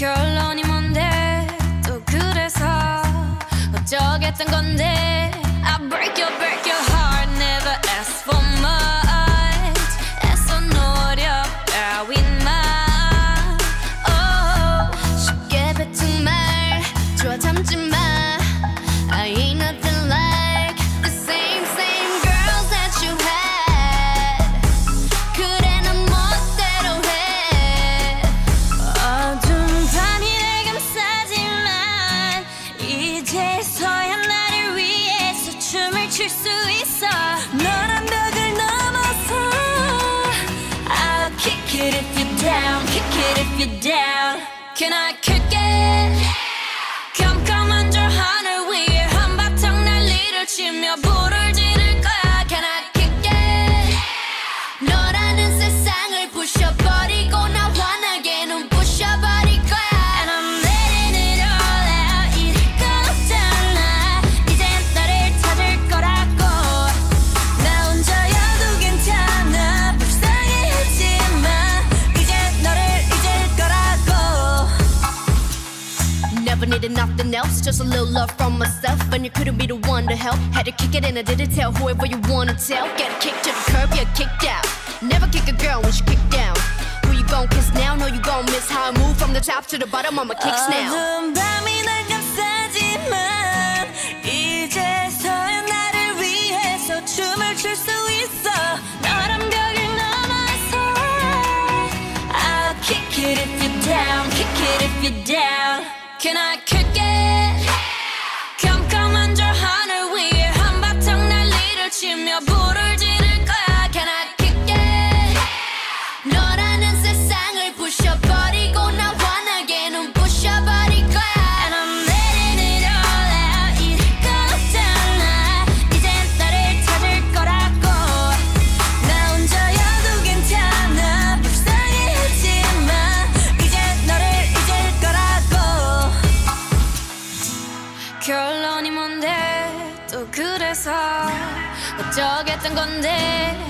결론이 뭔데 또 그래서 어쩌겠단 건데 I break your heart never ask for much 애써 노력 따윈만 쉽게 뱉은 말 좋아 참지 마 I ain't nothing like the same girls that you had 그래 난 멋대로 해 어두운 밤이 날 감싸지만 이제서야 나를 위해서 춤을 출 수 있어 너란 벽을 넘어서 I'll kick it if you're down kick it if you're down Can I kick it 컴컴한 저 하늘 위에 한바탕 난리를 치며 불을 지를 거야 Can I kick it 너라는 세상을 부셔버리고 나 환하게 눈 부셔버릴 거야 And I'm letting it all out 이럴 거 없잖아 이젠 너를 찾을 거라고 나 혼자여도 괜찮아 불쌍해하지마 이젠 너를 잊을 거라고 Never needed nothing else, just a little love from myself. And you couldn't be the one to help. Had to kick it and I didn't tell whoever you wanna tell. Get kicked to the curb, yeah, kicked out. Never kick a girl when she kicked down. Who you gon' kiss now? Know you gon' miss how I move from the top to the bottom on my kicks now. 어두운 밤이 날 감싸지만 이제서야 나를 위해서 춤을 출 수 있어. 너란 벽을 넘어서 I'll kick it if you're down, kick it if you're down. Can I kick it? 컴컴한 저 하늘 위에 한바탕 난리를 치며 불을 지를 거야 Can I kick it? 너라는 세상을 부셔버리고 나 환하게 눈 부셔버릴 거야 And I'm letting it all out 이럴 거 없잖아 이젠 너를 찾을 거라고 나 혼자여도 괜찮아 불쌍해하지마 이젠 너를 잊을 거라고 결론이 뭔데 또 그래서 어쩌겠단 건데